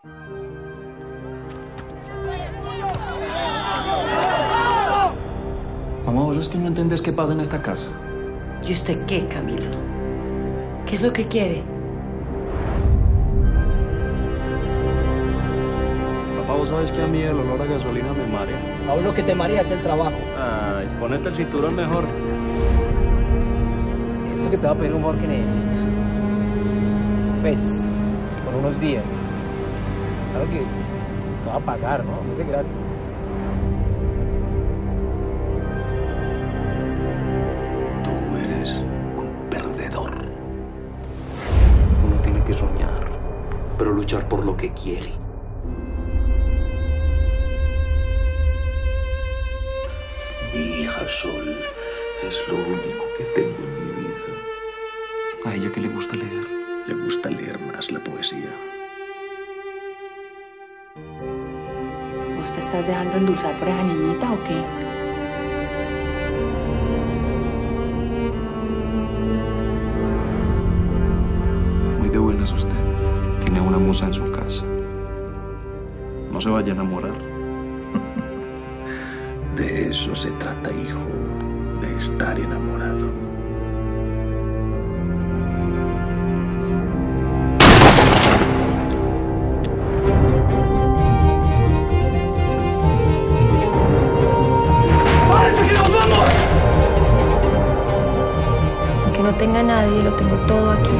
Mamá, vos es que no entendés qué pasa en esta casa. ¿Y usted qué, Camilo? ¿Qué es lo que quiere? Papá, vos sabes que a mí el olor a gasolina me marea. A vos lo que te marea es el trabajo. Ay, ponete el cinturón mejor. Esto que te va a pedir un favor que necesites. Pues, por unos días. Claro que te va a pagar, ¿no? No es de gratis. Tú eres un perdedor. Uno tiene que soñar, pero luchar por lo que quiere. Mi hija Sol es lo único que tengo en mi vida. A ella que le gusta leer, le gusta leer más la poesía. ¿Vos te estás dejando endulzar por esa niñita o qué? Muy de buenas usted. Tiene una musa en su casa. No se vaya a enamorar. De eso se trata, hijo. De estar enamorado. Aunque no tenga nadie, lo tengo todo aquí.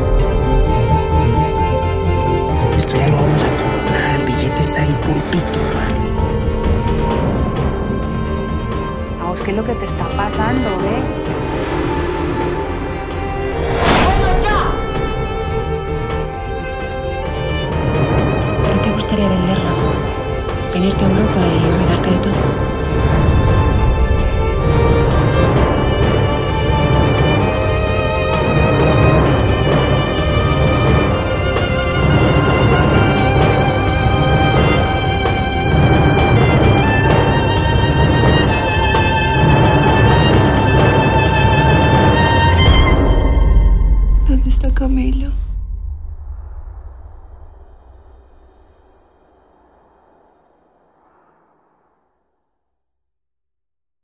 Esto ya lo vamos a encontrar. El billete está ahí pulpito, man. ¿A vos qué es lo que te está pasando, ¿No te gustaría venderla? Venirte a Europa y olvidarte de todo. ¿Dónde está Camilo?